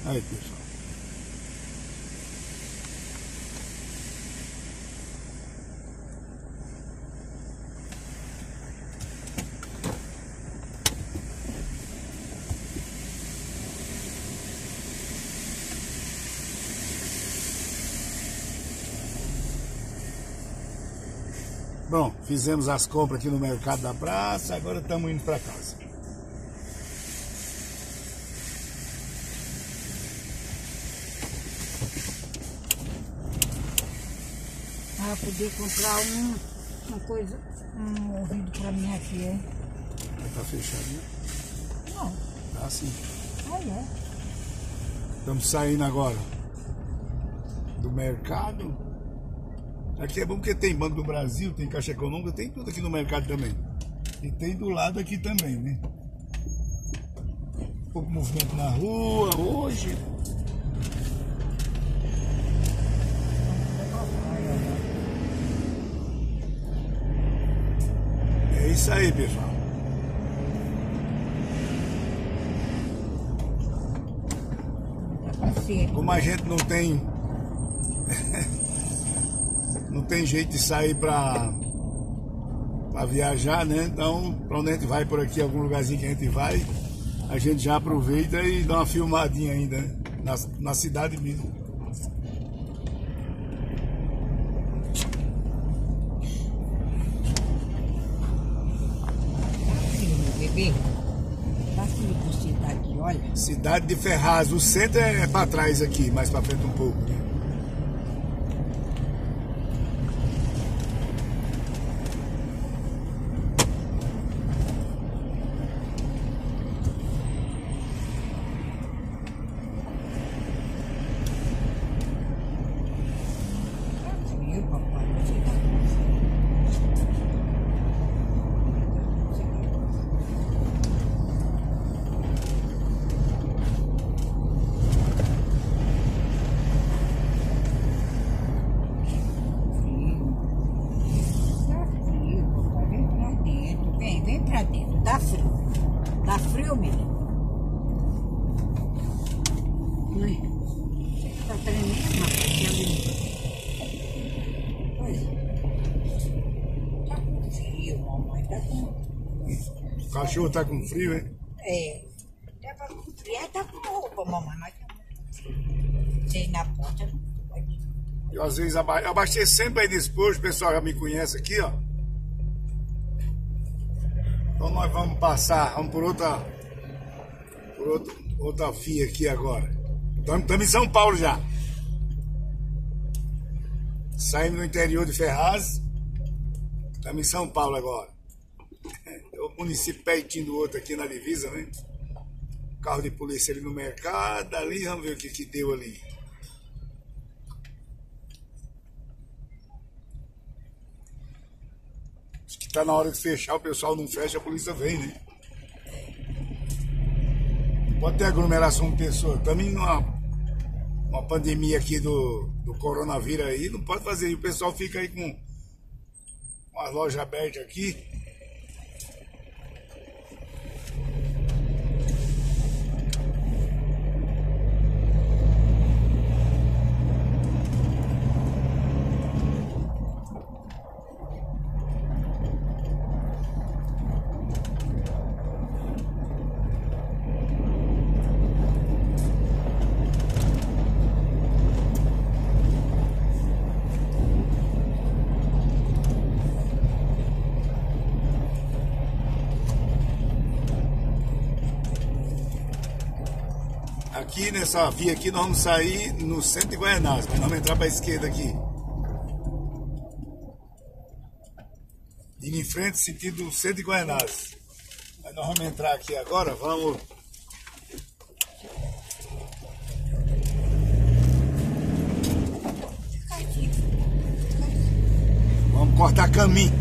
Aí, pessoal. Bom, fizemos as compras aqui no mercado da praça, agora estamos indo para casa. Ah, poder comprar uma coisa, um ouvido para minha filha. Tá fechadinho? Não. Tá sim. Ah, é? Estamos saindo agora do mercado. Aqui é bom porque tem Banco do Brasil, tem Caixa Econômica, tem tudo aqui no mercado também. E tem do lado aqui também, né? Pouco movimento na rua hoje. É isso aí, pessoal. Como a gente não tem jeito de sair para viajar, né? Então, para onde a gente vai por aqui, algum lugarzinho que a gente vai, a gente já aproveita e dá uma filmadinha ainda, né? Na cidade mesmo. Bebê, tá frio por cidade, olha. Cidade de Ferraz, o centro é para trás aqui, mais para frente um pouco, né? Vem pra dentro, tá frio. Tá frio, menino. Tá tremendo, rapaz. Tá com frio, mamãe. Tá com... O cachorro tá com frio, hein? É. Tá com frio, tá com roupa, mamãe. Mas tá com frio. Sei na porta, não pode. Eu às vezes abasteço sempre aí nesse posto, o pessoal já me conhece aqui, ó. Então nós vamos passar, vamos por outra via aqui agora. Estamos em São Paulo já. Saímos no interior de Ferraz. Estamos em São Paulo agora. É o município pertinho do outro aqui na divisa, né? Carro de polícia ali no mercado, ali, vamos ver o que deu ali. Acho que tá na hora de fechar, o pessoal não fecha, a polícia vem, né? Pode ter aglomeração de pessoas. Também uma pandemia aqui do coronavírus aí, não pode fazer. E o pessoal fica aí com as lojas abertas aqui. Aqui nessa via aqui nós vamos sair no centro de Guaianazes, mas nós vamos entrar para a esquerda aqui. Indo em frente, sentido centro de Guaianazes. Mas nós vamos entrar aqui agora, vamos cortar caminho.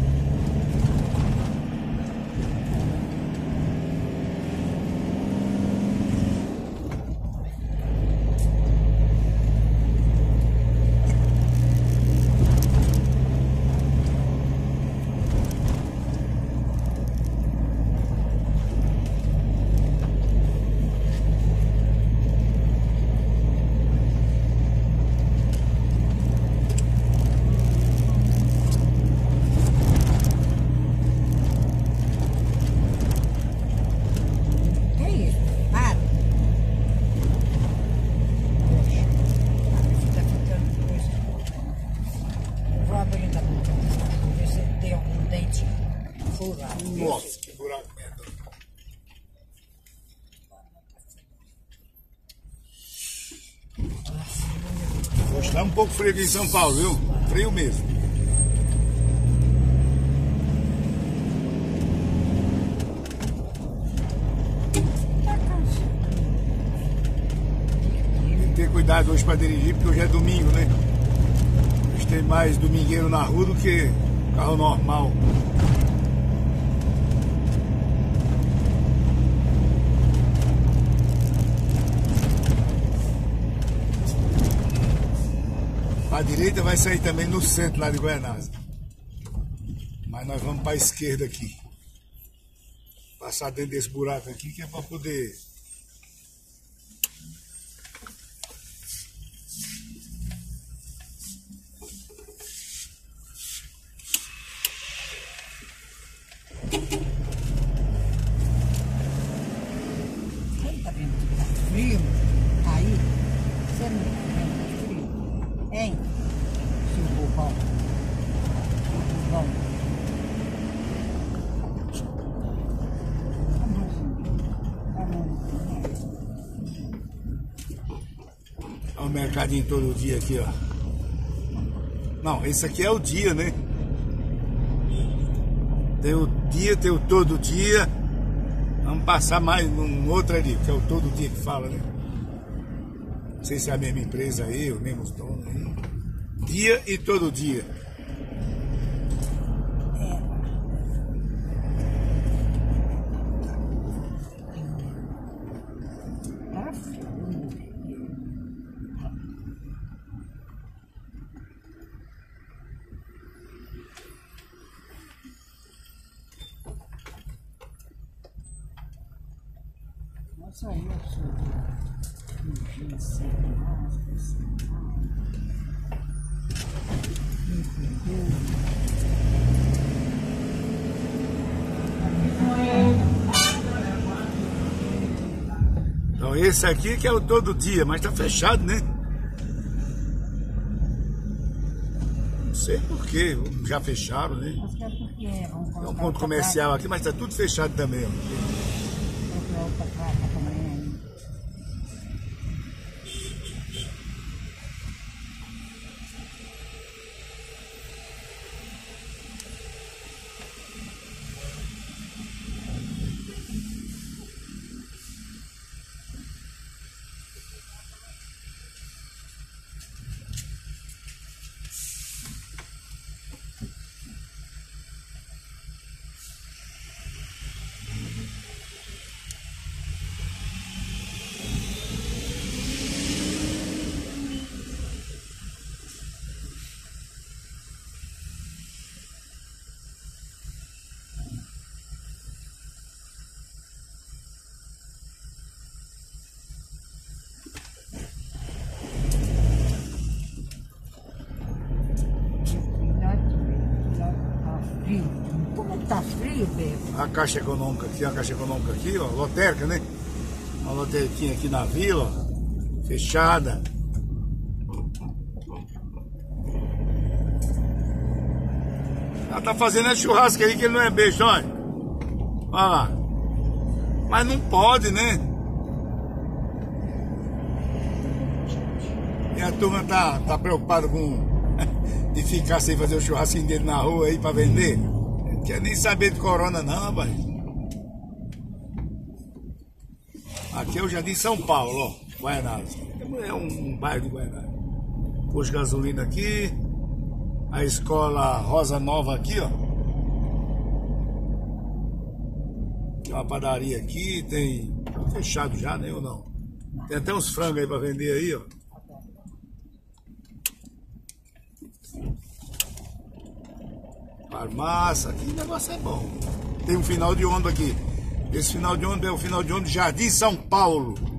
Tá um pouco frio aqui em São Paulo, viu? Frio mesmo. Tem que ter cuidado hoje para dirigir, porque hoje é domingo, né? Hoje tem mais domingueiro na rua do que carro normal. A direita vai sair também no centro lá de Goianésia. Mas nós vamos para a esquerda aqui. Passar dentro desse buraco aqui que é para poder... Você tá vendo que tá frio? Aí, você não tá vendo que tá frio? Hein? Seu bobão. Bom. Olha o mercadinho todo dia aqui, ó. Não, esse aqui é o dia, né? Tem o dia, tem o todo dia. Vamos passar mais um outro ali, que é o todo dia que fala, né? Não sei se é a mesma empresa aí, os mesmos donos aí. Dia e todo dia. Tá frio. Nossa, eu sou Então esse aqui que é o todo dia, mas tá fechado, né? Não sei porquê, já fecharam, né? Acho que é porque É um ponto comercial aqui, mas tá tudo fechado também, ó. Tá frio, Bebo? A Caixa Econômica aqui, ó, lotérica, né? Uma lotériquinha aqui na vila, ó, fechada. Ela tá fazendo esse churrasco aí que ele não é besta, olha. Olha lá. Mas não pode, né? E a turma tá preocupada com de ficar sem fazer o churrasquinho dele na rua aí pra vender. Não quer nem saber de corona não, rapaz. Aqui é o Jardim São Paulo, ó, Goianésia. É um bairro de Goianésia. Posto de gasolina aqui. A escola Rosa Nova aqui, ó. Tem uma padaria aqui, tem... Fechado já, né, ou não? Tem até uns frangos aí pra vender aí, ó. Farmácia, aqui o negócio é bom. Tem um final de ônibus aqui. Esse final de ônibus é o final de ônibus Jardim São Paulo.